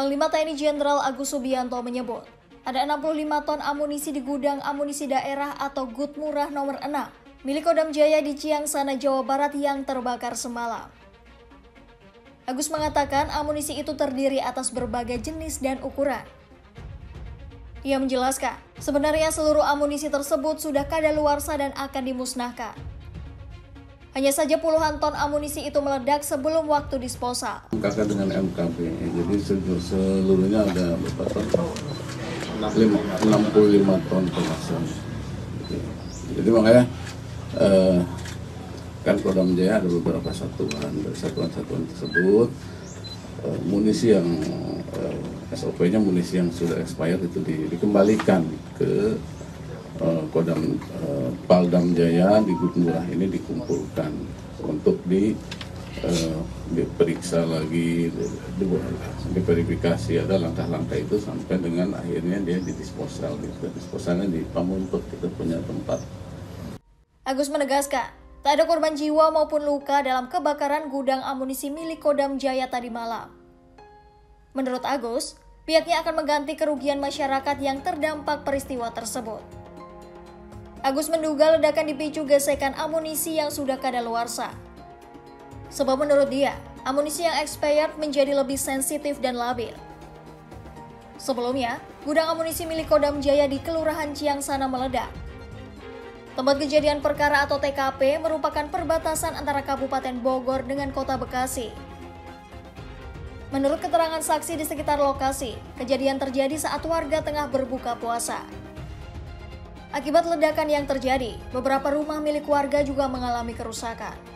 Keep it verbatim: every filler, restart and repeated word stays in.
Panglima T N I Jenderal Agus Subianto menyebut, ada enam puluh lima ton amunisi di gudang amunisi daerah atau Gud Murah nomor enam, milik Kodam Jaya di Ciangsana, Jawa Barat yang terbakar semalam. Agus mengatakan amunisi itu terdiri atas berbagai jenis dan ukuran. Ia menjelaskan, sebenarnya seluruh amunisi tersebut sudah kadaluarsa dan akan dimusnahkan. Hanya saja puluhan ton amunisi itu meledak sebelum waktu disposal. Kakak dengan M K B, jadi seluruhnya ada berapa ton? enam puluh lima ton kemasan. Jadi makanya eh, kan Kodam Jaya ada beberapa satuan, dari satuan-satuan tersebut eh, munisi yang eh, S O P-nya munisi yang sudah expired itu di, dikembalikan ke eh, Kodam eh, Paldam Jaya di Gud Murah ini dikumpulkan untuk di eh, diperiksa lagi, di, di, diverifikasi, ada langkah-langkah itu sampai dengan akhirnya dia didisposal, gitu. Disposalnya di Pamumpet, kita punya tempat. Agus menegaskan, tak ada korban jiwa maupun luka dalam kebakaran gudang amunisi milik Kodam Jaya tadi malam. Menurut Agus, pihaknya akan mengganti kerugian masyarakat yang terdampak peristiwa tersebut. Agus menduga ledakan dipicu gesekan amunisi yang sudah kadaluarsa. Sebab menurut dia, amunisi yang expired menjadi lebih sensitif dan labil. Sebelumnya, gudang amunisi milik Kodam Jaya di Kelurahan Ciangsana meledak. Tempat kejadian perkara atau T K P merupakan perbatasan antara Kabupaten Bogor dengan Kota Bekasi. Menurut keterangan saksi di sekitar lokasi, kejadian terjadi saat warga tengah berbuka puasa. Akibat ledakan yang terjadi, beberapa rumah milik warga juga mengalami kerusakan.